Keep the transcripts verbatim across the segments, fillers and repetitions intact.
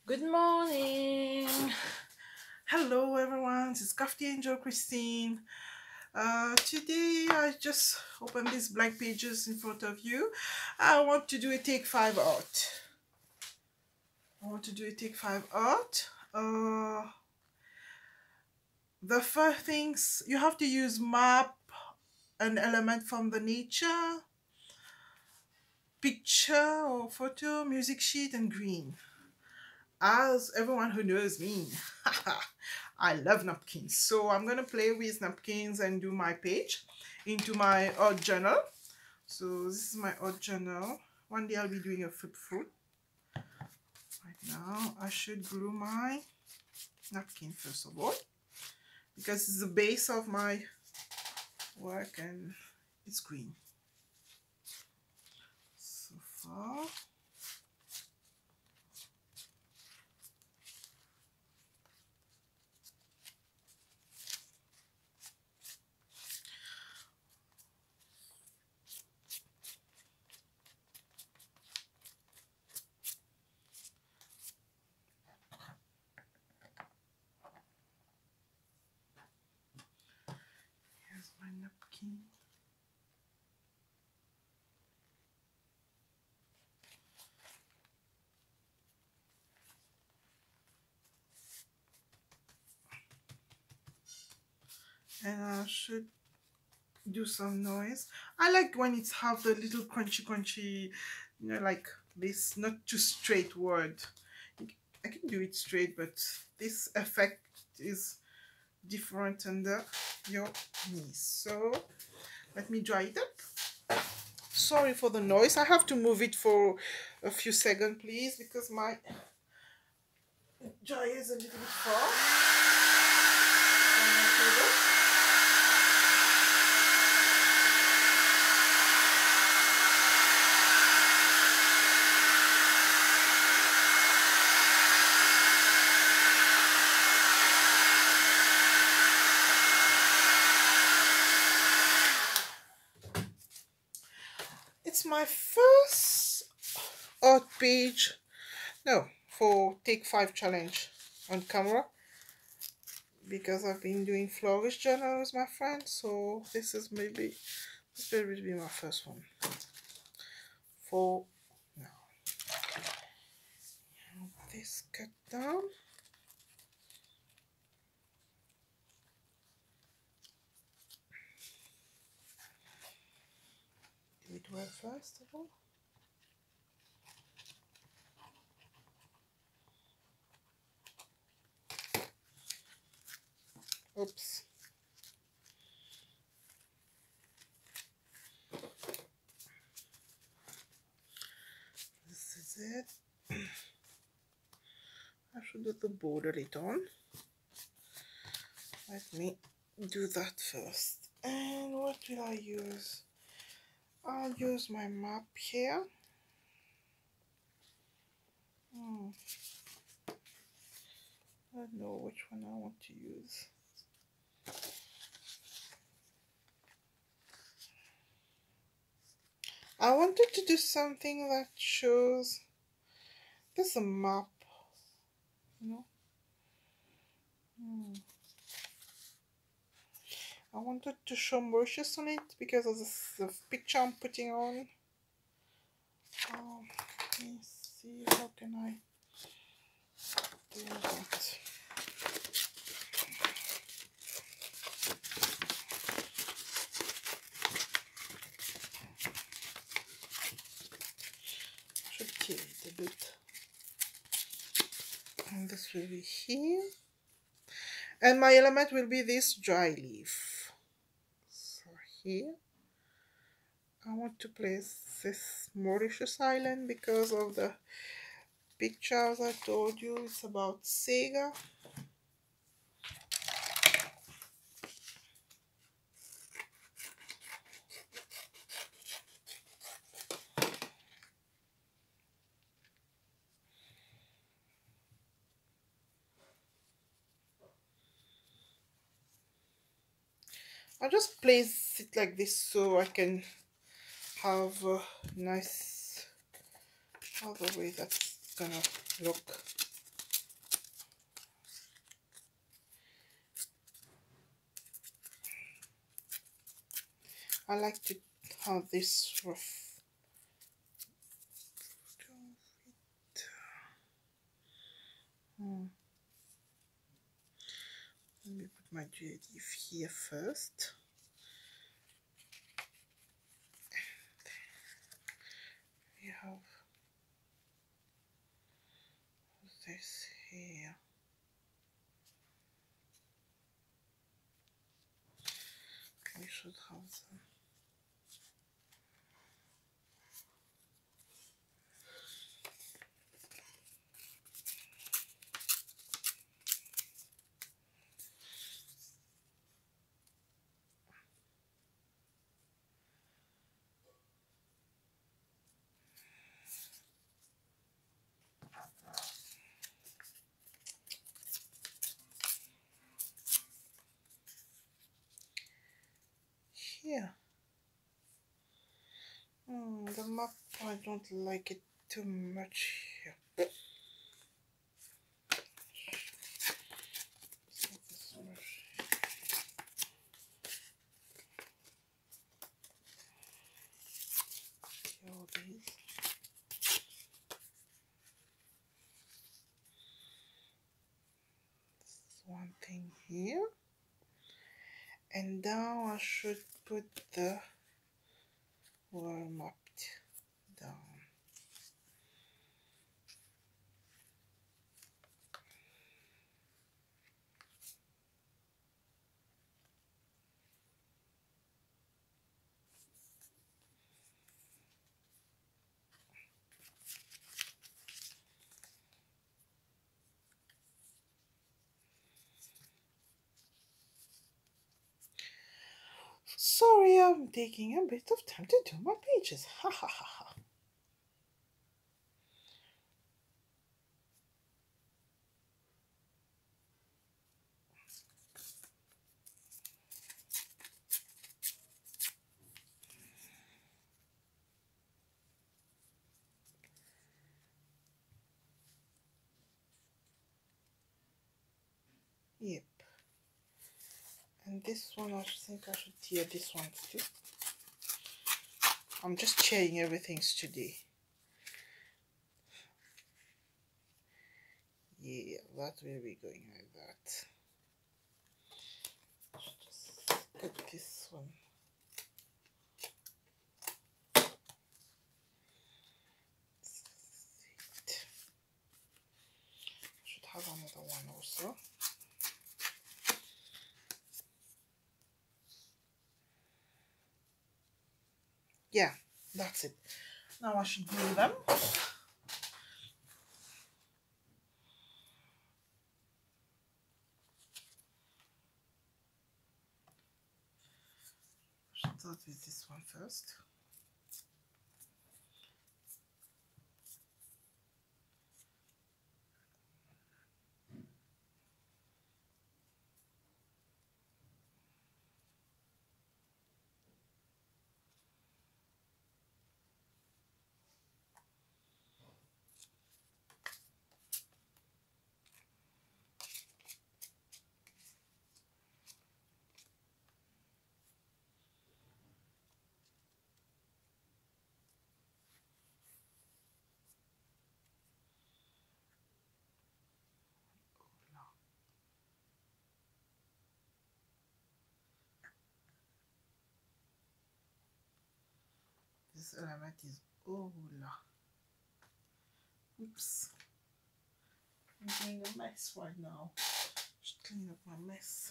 Good morning. Hello everyone, it's Crafty Angel Christine. Uh, today I just opened these blank pages in front of you. I want to do a take five art. I want to do a take five art. Uh, the first things you have to use map, an element from the nature, picture or photo, music sheet, and green. As everyone who knows me, I love napkins. So I'm gonna play with napkins and do my page into my art journal. So this is my art journal. One day I'll be doing a flip fruit. Right now I should glue my napkin first of all, because it's the base of my work and it's green. So far. Here's my napkin. And I should do some noise. I like when it's have the little crunchy crunchy, you know, like this, not too straight word. I can do it straight, but this effect is different under your knees. So let me dry it up. Sorry for the noise. I have to move it for a few seconds, please, because my dryer is a little bit far. It's my first art page, no, for Take Five challenge on camera, because I've been doing florist journal with my friends, so this is maybe, this will be my first one for now. This cut down. Do it well first of all. Oops. This is it. I should do the border later on. Let me do that first. And what will I use? I'll use my map here. Hmm. I don't know which one I want to use. I wanted to do something that shows this is a map, you know. Hmm. I wanted to show Mauritius on it because of this, the picture I'm putting on. Oh, let me see, how can I do that? I should tear it a bit. And this will be here. And my element will be this dry leaf. So here, I want to place this Mauritius Island because of the pictures I told you. It's about Sega. I'll just place it like this so I can have a nice other way that's gonna look. I like to have this rough. Hmm. Let me put my adhesive here first. We have this here. We should have them. Here. Hmm, the map, I don't like it too much here. All these. One thing here, and now I should put the warm up down. Sorry, I'm taking a bit of time to do my pages. Ha ha ha ha. Yep. And this one, I think I should tear this one too. I'm just chairing everything today. Yeah, that will be going like that. Just put this one. Should have another one also. Yeah, that's it. Now I should glue them. Should start with this one first. This element is Ola. Oops. I'm doing a mess right now. Just clean up my mess.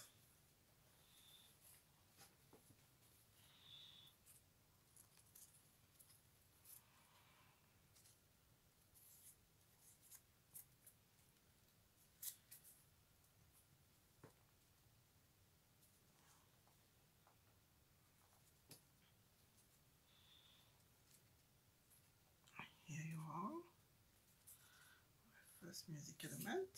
Here you are. First music element.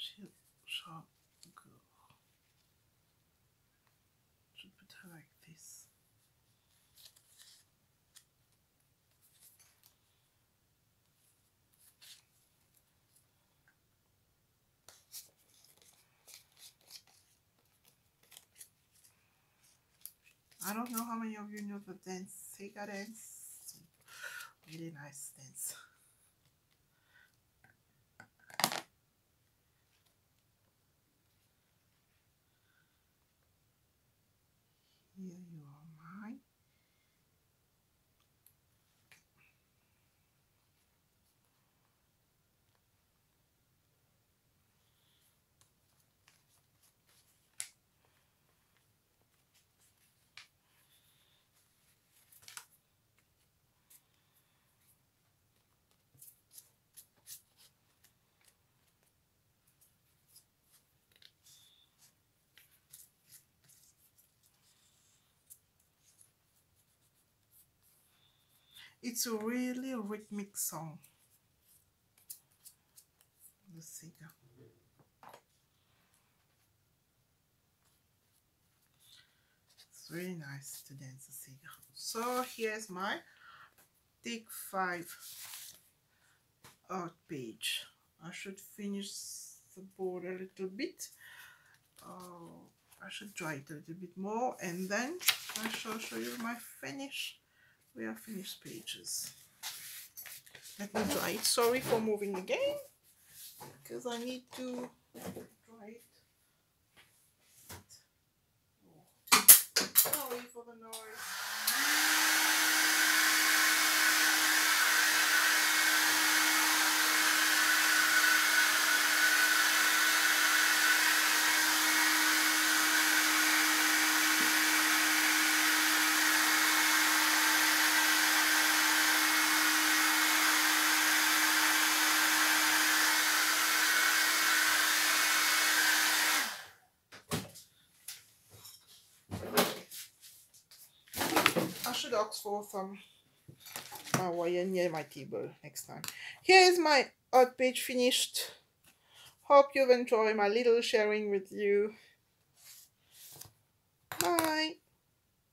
she shall go. Should put her like this. I don't know how many of you know the dance, Sega dance. Really nice dance. Here you are, mine. It's a really rhythmic song. The Sega. It's really nice to dance the Sega. So here's my take five art page. I should finish the board a little bit. Oh, I should dry it a little bit more, and then I shall show you my finish. We are finished pages. Let me dry it. Sorry for moving again, because I need to dry it. Oh. Sorry for the noise. I should ask for some uh, wire near my table next time. Here is my art page finished. Hope you've enjoyed my little sharing with you. Bye.